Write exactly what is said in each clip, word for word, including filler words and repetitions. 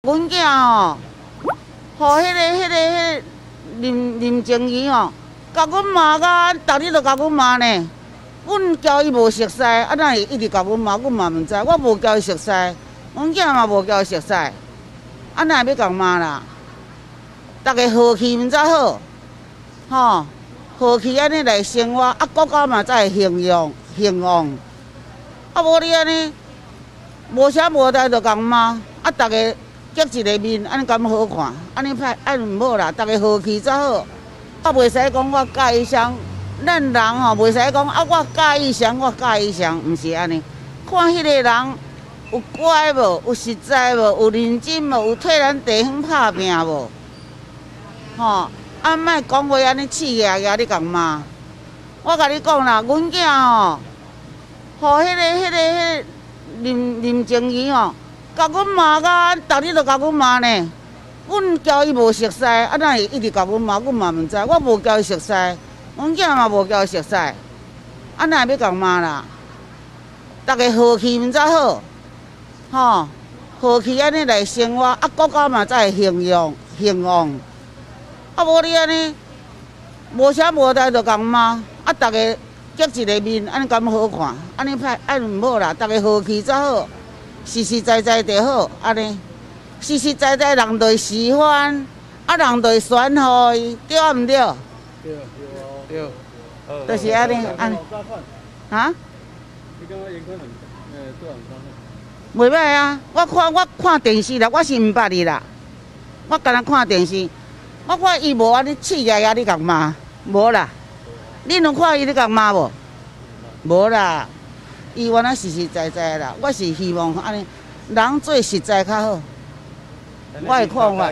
阮囝吼，互迄个、迄个、迄个林林静怡吼，甲阮骂甲，逐日都甲阮骂呢。阮交伊无熟悉，啊，哪会一直甲阮骂？阮嘛毋知，我无交伊熟悉，阮囝嘛无交伊熟悉，啊，哪会要共骂啦？逐个和气毋则好，吼，和气安尼来生活，啊，国家嘛才会兴旺兴旺。啊，无你安尼，无啥无代就共骂，啊，逐个结一个面，安尼敢好看？安尼歹，安尼毋好啦，逐个和气才好。啊，袂使讲我介意上。咱人吼袂使讲啊，我介意上，我介意上，毋是安尼。看迄个人有乖无，有实在无，有认真无，有替咱地方拍拼无？吼，啊，莫讲话安尼气牙牙你共骂。我甲你讲啦，阮囝吼，互迄个、迄个、迄个林林静怡吼，甲阮骂甲，逐日都甲阮骂呢。阮交伊无熟悉，啊，哪会一直甲阮骂？阮嘛毋知，我无交伊熟悉。阮囝嘛无交伊熟悉，啊，哪会要共骂啦？逐个和气毋则好，吼，和气安尼来生活，啊，国家嘛才会兴旺兴旺。啊，无你安尼，无啥无代就共骂，啊，逐个结一个面，安尼敢好看？安尼歹，安尼毋好啦，逐个和气才好，实实在在就好，安尼，实实在在人就会喜欢，啊，人就会选互伊，对啊毋对？ 对。对， 就是安尼安尼。啊？ 你感觉演可能诶做人怎？ 袂歹啊！我看我看电视啦，我是毋捌伊啦。我干那看电视，我看伊无安尼气牙牙咧共骂，无啦。恁有看伊咧共骂无？无啦。伊原来实实在在啦。我是希望安尼，人做实在较好。我的看法。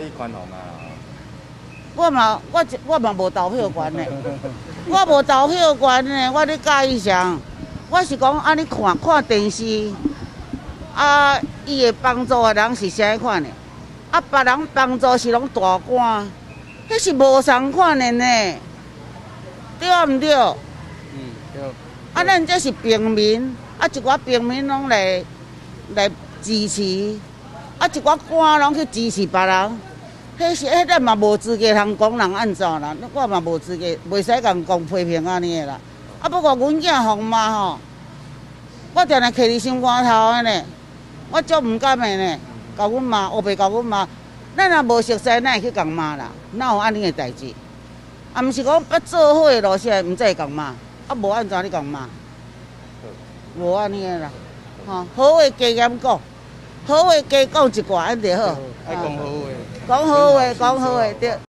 我嘛，我我嘛无投票权呢。我无投票权呢，我咧介意啥？我是讲安尼看看电视，啊，伊会帮助的人是啥款的？啊，别人帮助是拢大官，迄是无相款的呢，对啊毋对？ 嗯，对。 啊，咱这是平民，啊，一寡平民拢来来支持，啊，一寡官拢去支持别人。迄是，迄咱嘛无资格通讲人安怎啦，我嘛无资格，袂使共讲批评安尼的啦。啊，不过阮囝互骂吼，我定定徛伫心肝头的呢，我足毋甘的呢，甲阮骂，后壁甲阮骂，咱若无熟悉，哪会去共骂啦？哪有安尼的代志？啊，毋是讲要做伙的路线，毋才会共骂，啊，无安怎你共骂？无安尼的啦，吼，好话加严讲，好话加讲一寡，安就好。 爱讲好话。 讲好话，讲好话，对。